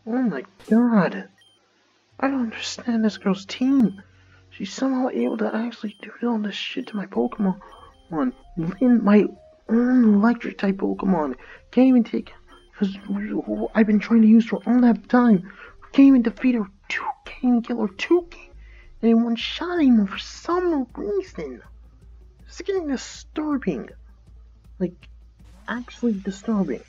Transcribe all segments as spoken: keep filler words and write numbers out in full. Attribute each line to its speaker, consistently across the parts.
Speaker 1: Oh my god. I don't understand this girl's team. She's somehow able to actually do all this shit to my Pokemon. One, in my own electric type Pokemon. Can't even take, because I've been trying to use for all that time. Can't even defeat her two, can't even kill her two, and in one shot anymore for some reason. It's getting disturbing. Like, actually disturbing.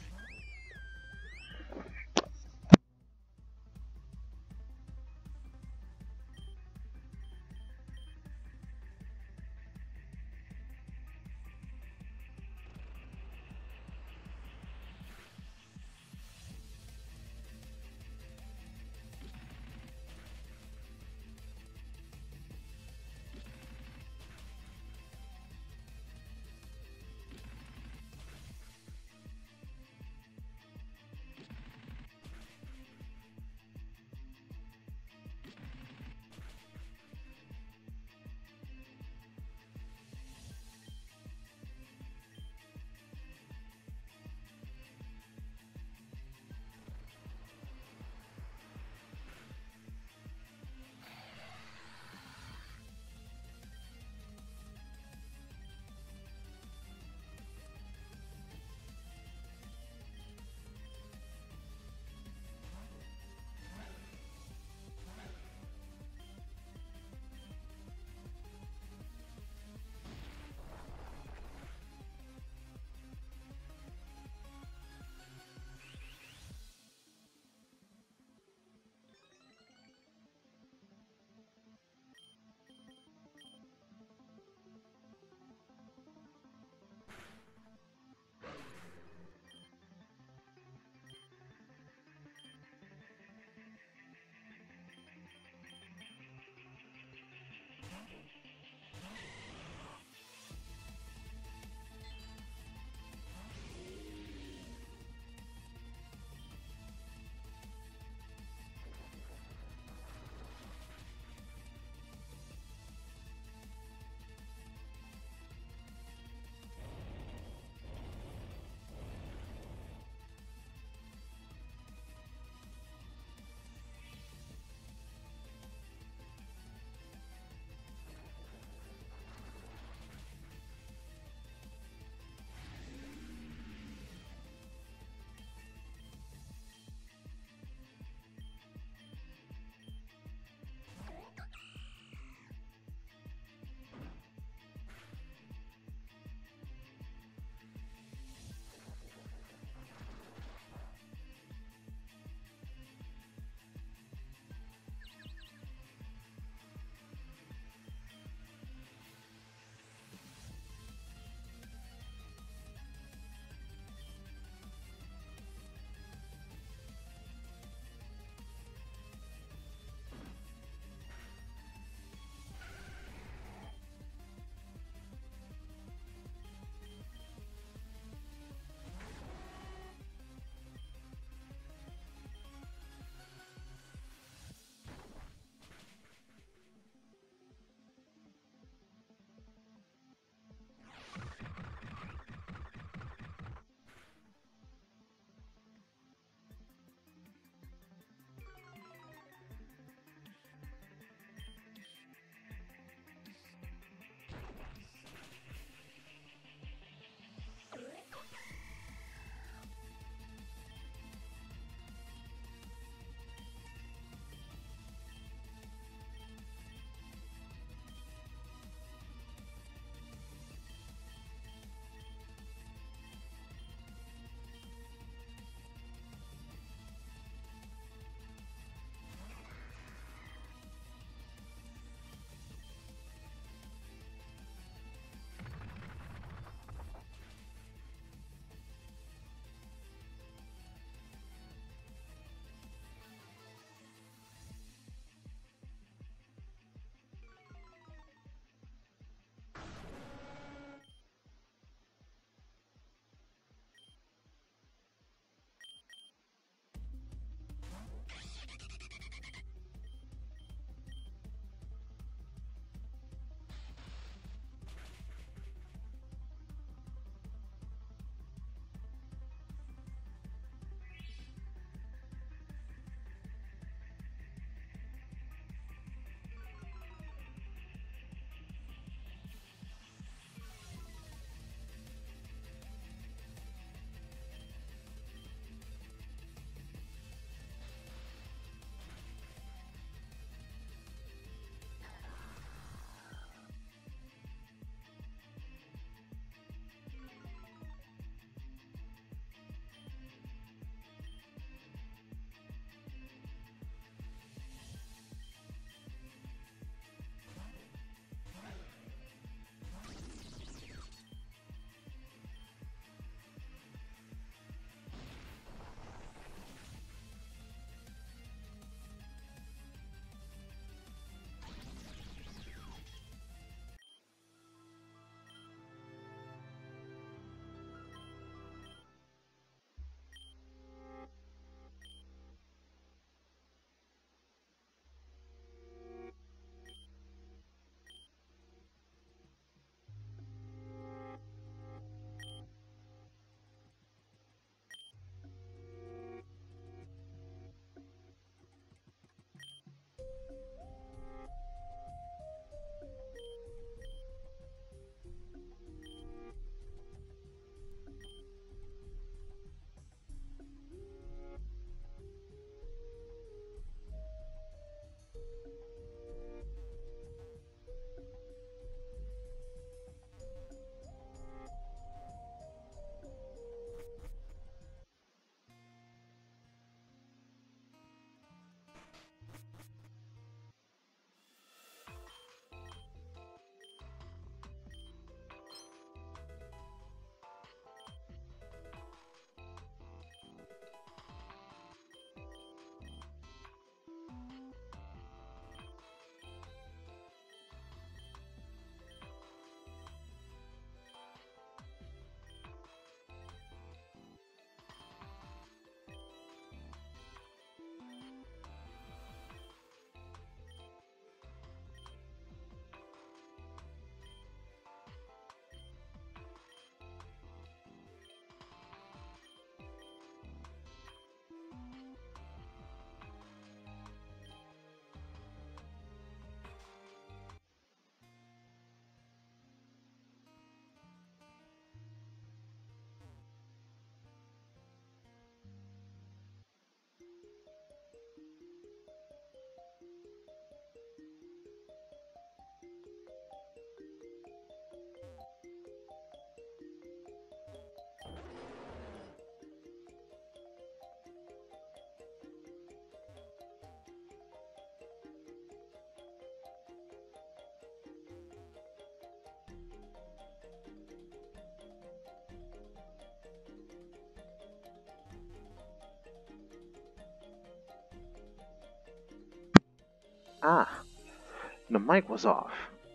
Speaker 1: Ah, the mic was off.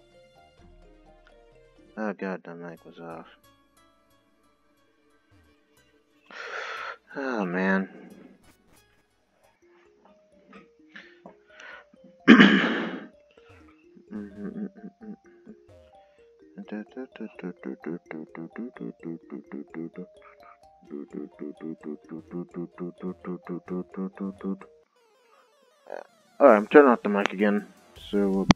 Speaker 1: Oh god, the mic was off. Oh man. Alright, I'm turning off the mic again. So.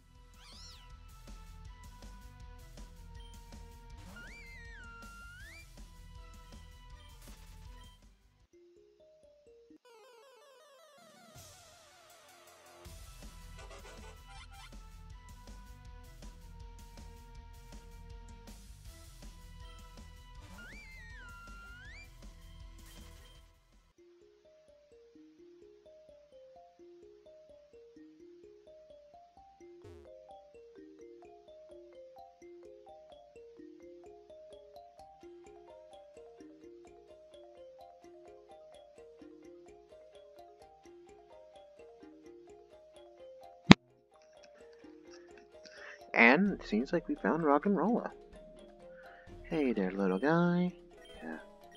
Speaker 1: And it seems like we found rock and rolla. Hey there, little guy. Yeah.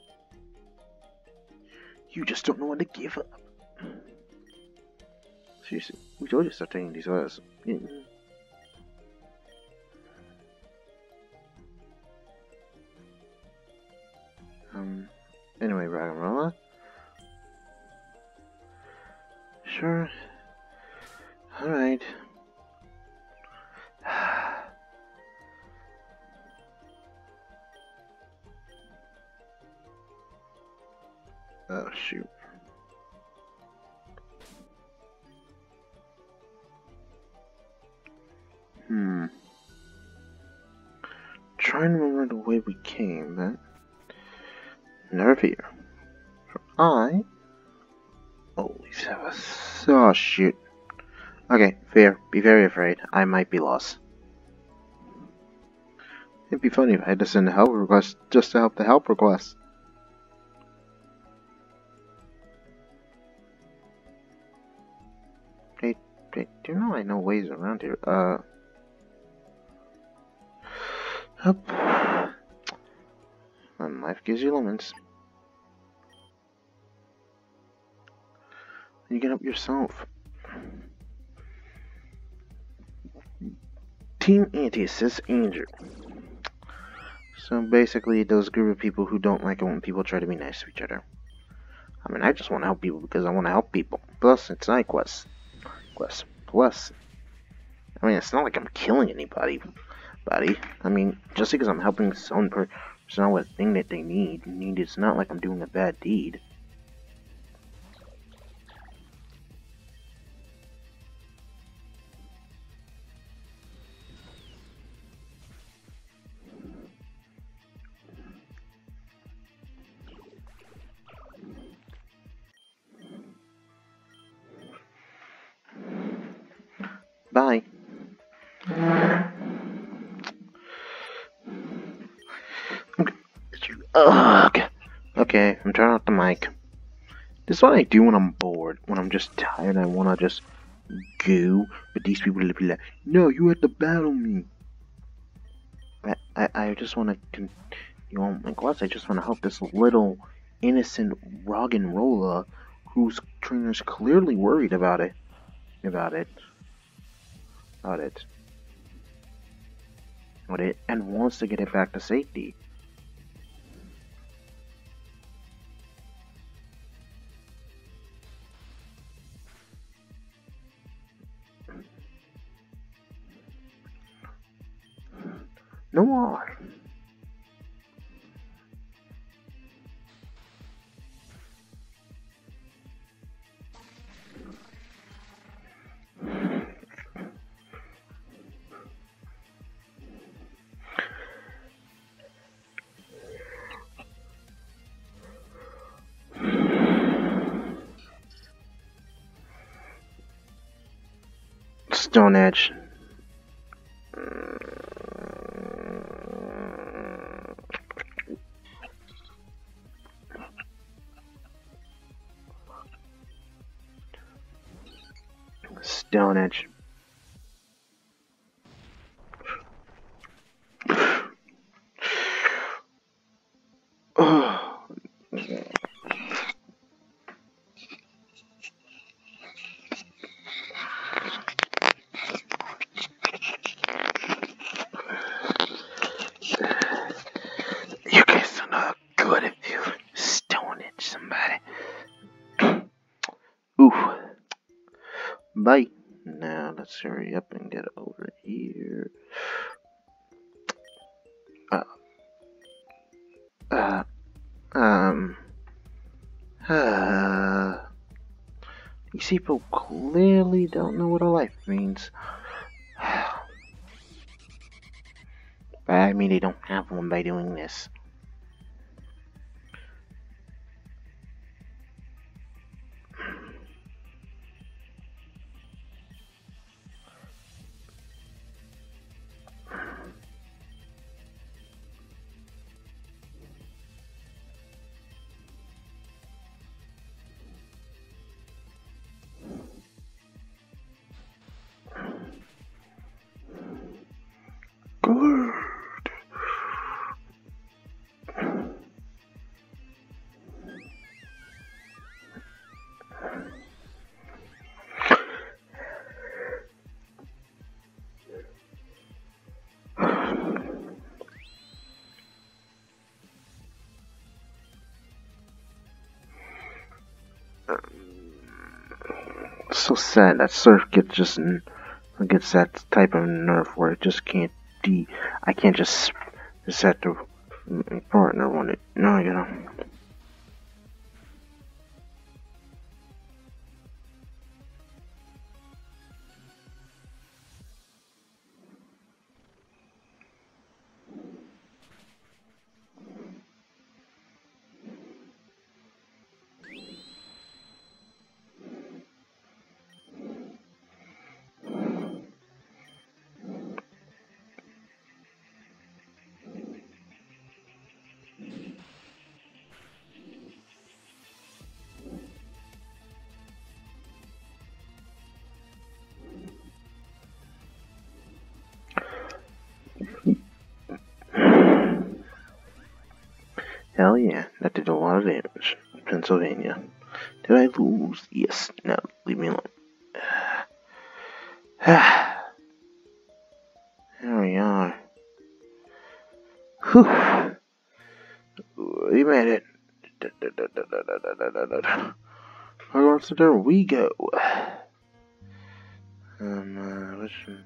Speaker 1: You just don't know when to give up. Seriously, we told you to start taking these oils. Um. Anyway, rock and rolla. Sure. All right. Oh shoot. Hmm. Trying to remember the way we came, but never fear. For I always have a. Oh shoot. Okay, fair. Be very afraid. I might be lost. It'd be funny if I had to send a help request just to help the help request. Hey, hey, do you know I know ways around here? Uh. Up. And life gives you lemons. You get up yourself. Team Anti-Assist Injured. So basically, those group of people who don't like it when people try to be nice to each other. I mean, I just want to help people because I want to help people. Plus, it's night quest. Quest. Plus, I mean, it's not like I'm killing anybody. Buddy. I mean, just because I'm helping some person out with a thing that they need, need, it's not like I'm doing a bad deed. Bye. Ugh. Okay, I'm turning off the mic. This is what I do when I'm bored. When I'm just tired, I want to just go. But these people will be like, no, you have to battle me. I, I, I just want to, you know, my class, I just want to help this little innocent rock and roller whose trainer's clearly worried about it. About it. About it. About it. And wants to get it back to safety. No more. Stone Edge. Stone Edge. Ooh. Bye. Now let's hurry up and get over here. Uh, uh, um, uh, these people clearly don't know what a life means. But I mean, they don't have one by doing this. Good. So sad that Surf gets just gets that type of nerf where it just can't de I can't just set the partner on it. No, you know. Hell yeah, that did a lot of damage. Pennsylvania. Did I lose? Yes. No, leave me alone. There we are. Whew. We made it. So there we go. Um, uh, which one?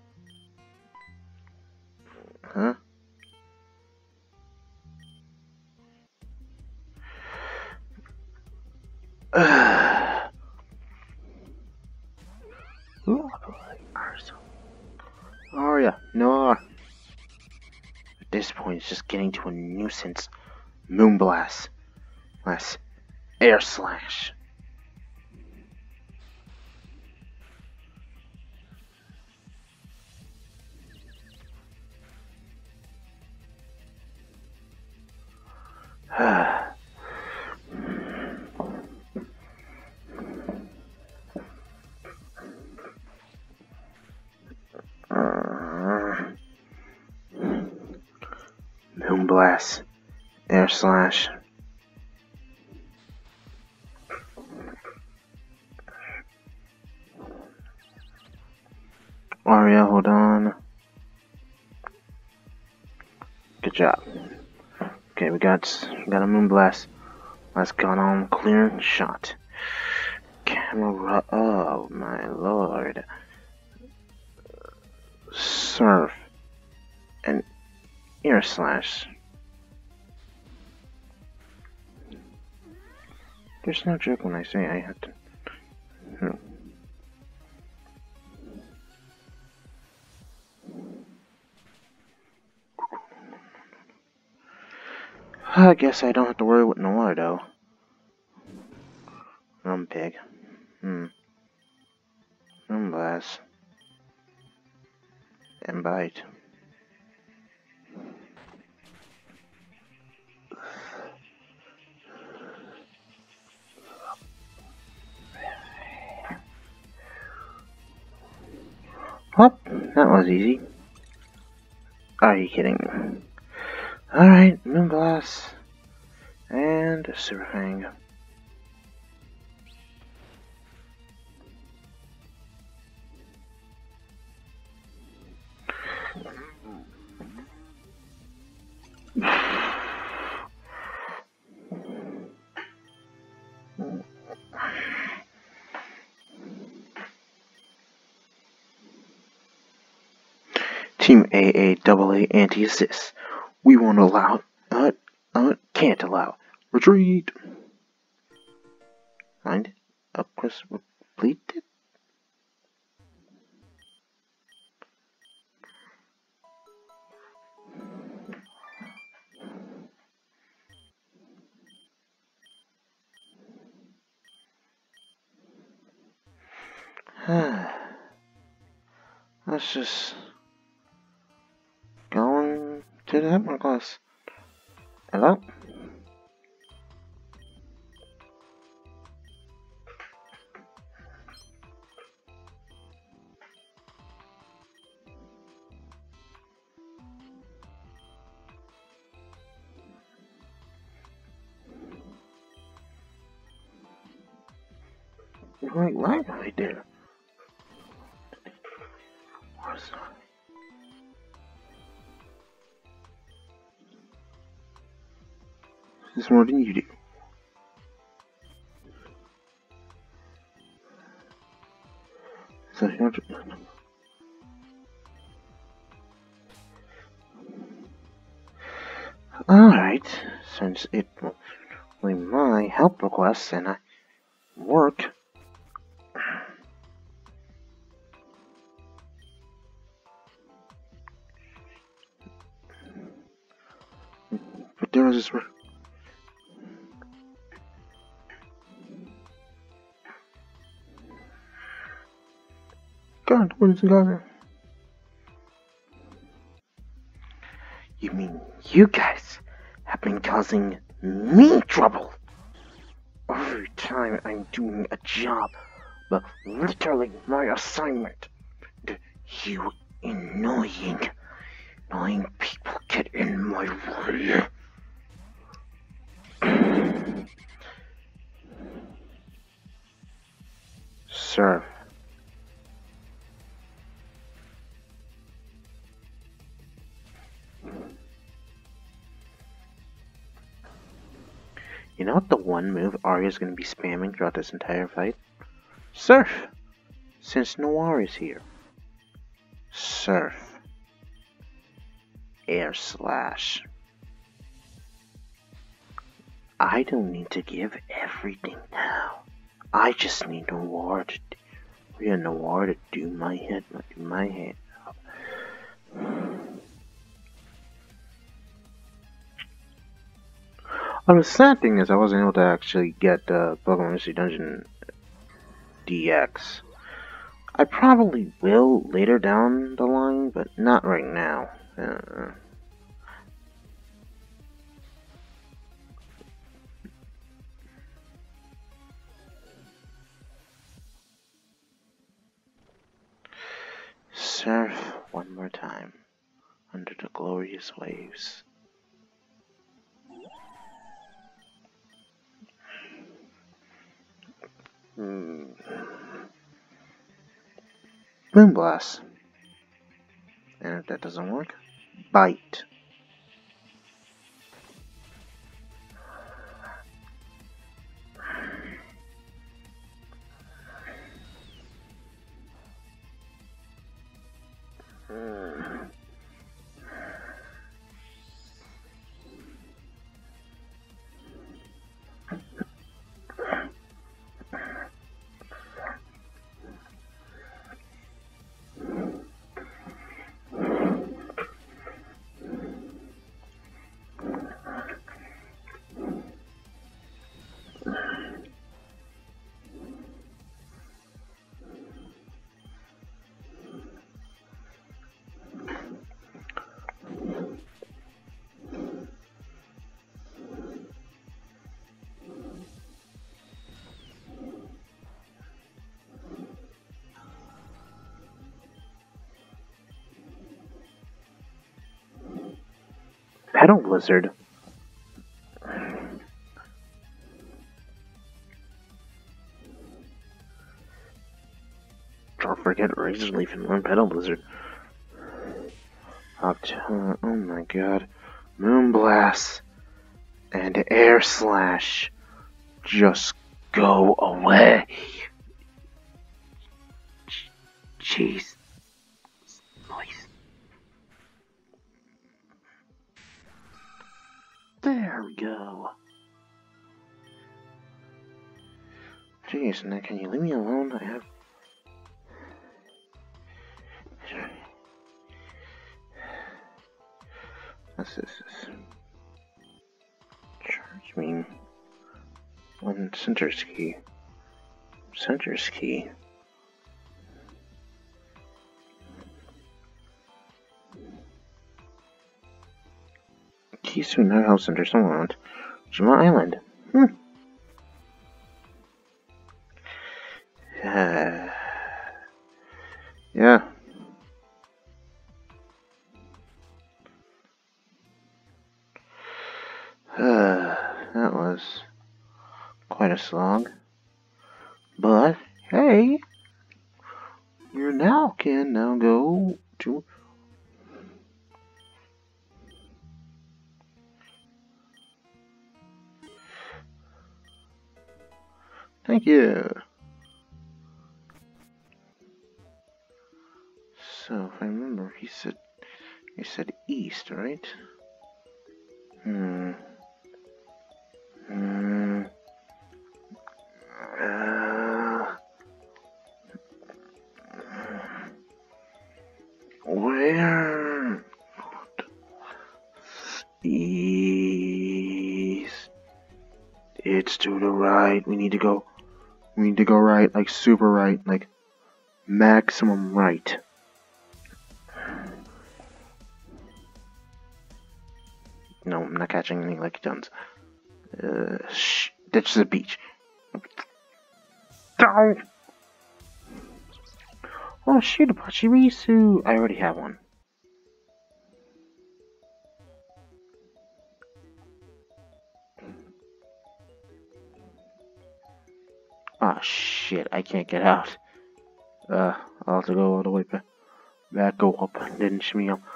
Speaker 1: Huh? Who are so? Are ya? No. At this point, it's just getting to a nuisance. Moonblast. Less air slash. Moonblast. Air slash. Aria, hold on. Good job. Okay, we got we got a Moonblast. Let's go on clear shot. Camera, oh my lord. Surf. And air slash. There's no joke when I say I have to. Hmm. I guess I don't have to worry with Noir though. I'm pig. Hmm. Moonblast. And bite. Oh, that was easy. Are you kidding? Alright, Moonblast. And a Super Fang. Team A A double A anti-assist. We won't allow. Uh, uh, can't allow. Retreat. Find up quest completed. Let's just go on to the Epilogue class. Hello? Wait, why right there? What's that? This more than you do. So you have to... Alright, since it was my help request and I work. But there was this. God, what is it going? You mean you guys have been causing me trouble? Every time I'm doing a job, but literally my assignment. You annoying, annoying people get in my way. Sir. You know what the one move Arya's gonna be spamming throughout this entire fight? Surf! Since Noir is here. Surf. Air slash. I don't need to give everything now. I just need Noir to do, yeah, Noir to do my head, do my head. Oh, the sad thing is I wasn't able to actually get uh, Pokemon Mystery Dungeon D X. I probably will later down the line, but not right now. Uh, surf one more time under the glorious waves. Hmm. Moonblast. And if that doesn't work, bite. Hmm. Petal Blizzard. Don't forget Razor Leaf and learn Petal Blizzard. Octo oh my god. Moonblast and Air Slash. Just go away. Jeez. Nice. Jeez, now can you leave me alone? I have... What's this? Charge beam. One center's key. Center's key. Keys to another house center somewhere on Jama Island. Hmm. Uh, yeah. Uh, that was quite a slog. But, hey, you now can now go to... Thank you. So, if I remember, he said, he said east, right? Hmm. Hmm. Uh, where? East. It's to the right. We need to go. We need to go right, like super right, like maximum right. No, I'm not catching any lucky tons. Uh, shh. Ditch the beach. Oh, oh shoot, a Pachirisu. I already have one. Oh shit, I can't get out. Uh, I'll have to go all the way back. Back, go up, and then shimmy up.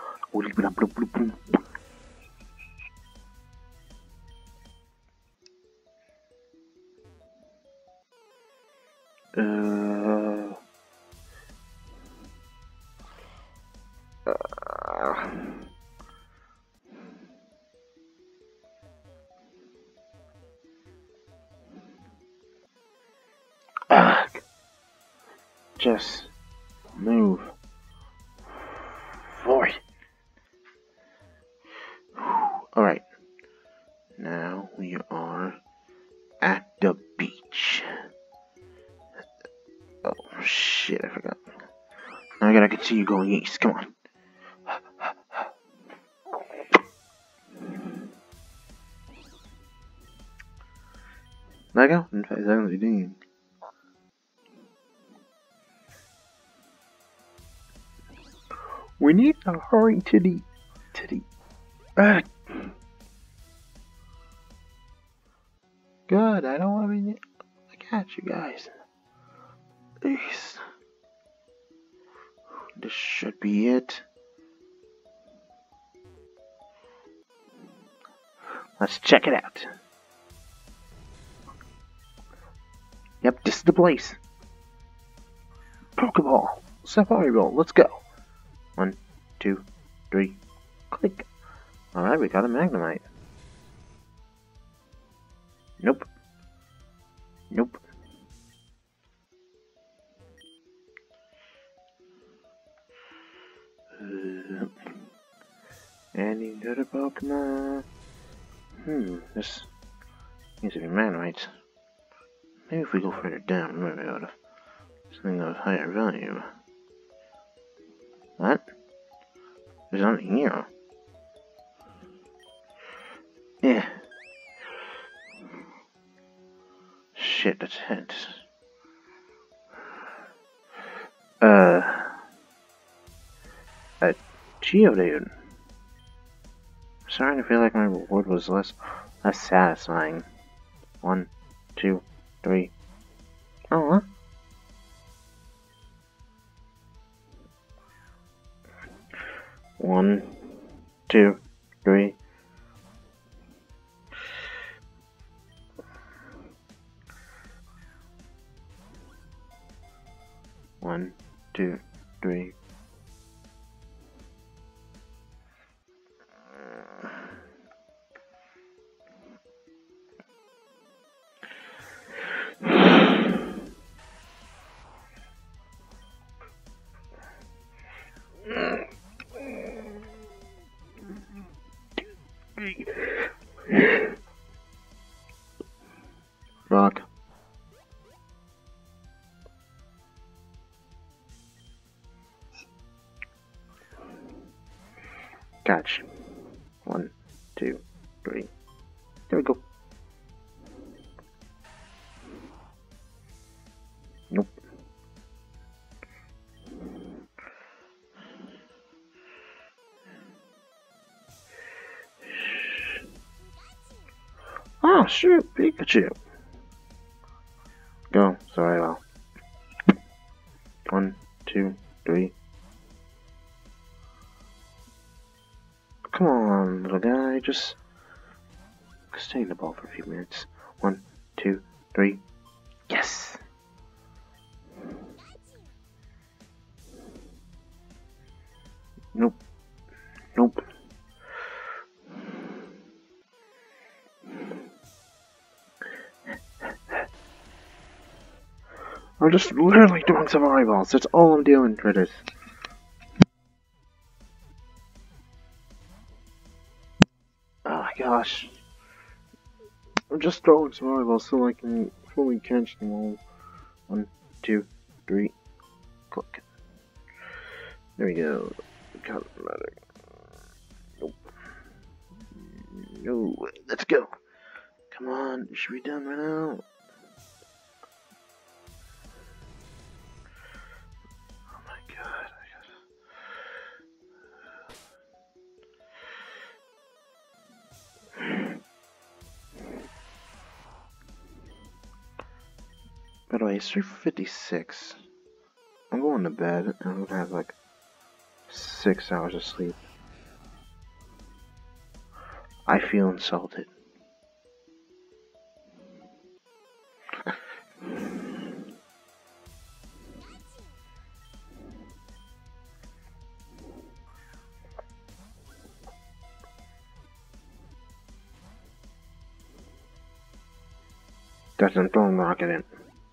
Speaker 1: Uh, uh, uh, just move forward. Alright, now we are at the beach. Oh shit, I forgot. Now I gotta continue going east, come on. Let go in five seconds, you're doing. We need to hurry to the to the uh, good, I don't want to be I got you guys. This This should be it. Let's check it out. Yep, this is the place. Pokeball. Safari Ball. Let's go. One, two, three. Click. Alright, we got a Magnemite. Nope. Nope. Uh, any other Pokemon? Hmm, this needs to be Magnemites. Maybe if we go further down, we might be able to something of higher value. What? There's nothing here. Yeah. Shit, that's it. Uh. A Geodude. Starting to feel like my reward was less, less satisfying. One, two, three. Oh, huh? One, two, three. One, two, three. Catch. One, two, three. There we go. Nope. Oh shoot, Pikachu. Go, sorry, well. One, two, three. Come on, little guy, just stay in the ball for a few minutes. One, two, three. Yes! Nope. Nope. I'm just literally doing some eyeballs. That's all I'm doing for this. Oh my gosh. I'm just throwing some eyeballs so I can fully catch them all. One, two, three. Click. There we go. Cosmetic. Nope. No. Let's go. Come on. It should be done right now. By the way, it's three fifty-six. I'm going to bed and I'm gonna have like six hours of sleep. I feel insulted. Doesn't throw a rocket in.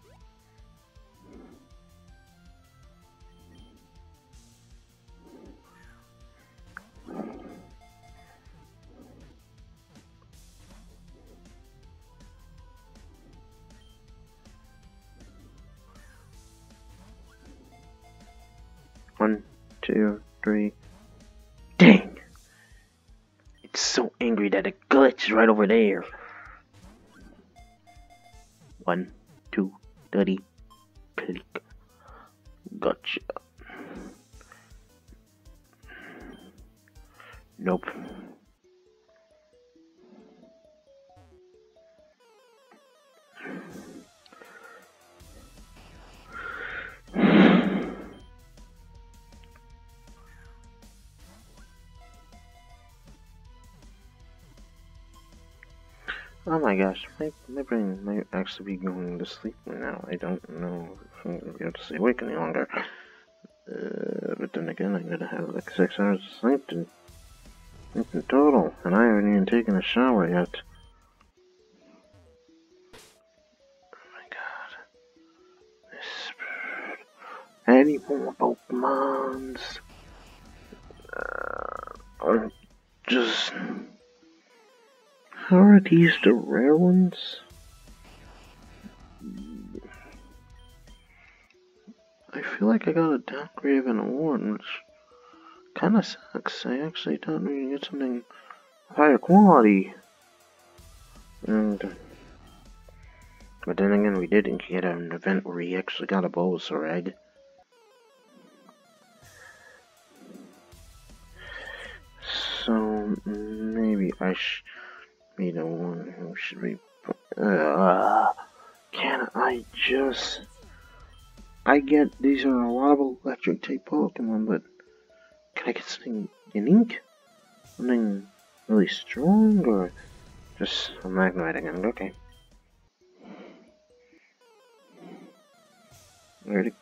Speaker 1: One, two, three. Dang! It's so angry that it glitched right over there. One, two, thirty. Click. Gotcha. Nope. Oh my gosh, my, my brain might actually be going to sleep now. I don't know if I'm going to be able to stay awake any longer. Uh, but then again, I'm going to have like six hours of sleep in, in total. And I haven't even taken a shower yet. Oh my god. This... Any more Pokemons? Uh, or just... How are these the rare ones? I feel like I got a downgrade of an award, which kinda sucks. I actually thought we could get something of higher quality. And, but then again, we didn't get an event where we actually got a Bulbasaur egg. So, maybe I should be the one who should be... Uh, can I just... I get these are a lot of electric type Pokemon, but can I get something unique? Something really strong, or just a magnetic end? Okay. Ready?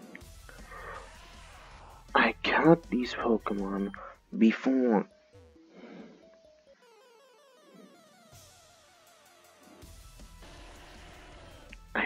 Speaker 1: I caught these Pokemon before. I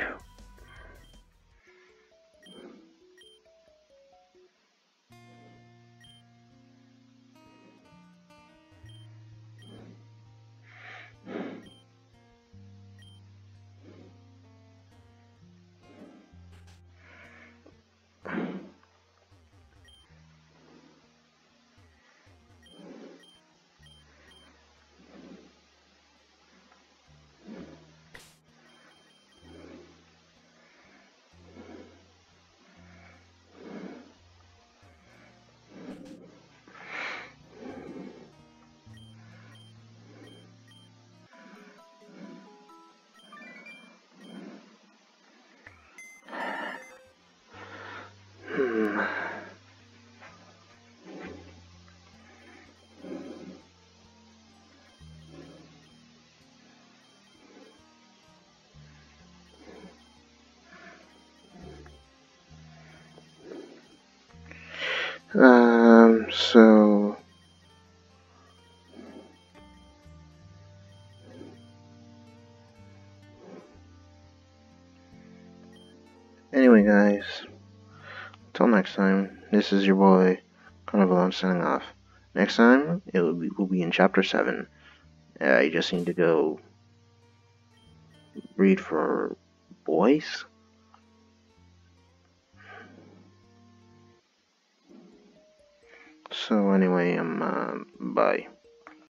Speaker 1: Um, so... Anyway, guys, until next time, this is your boy, Carnival, signing off. Next time, it will be, will be in Chapter seven. Uh, I just need to go read for boys. So anyway, um, uh, bye.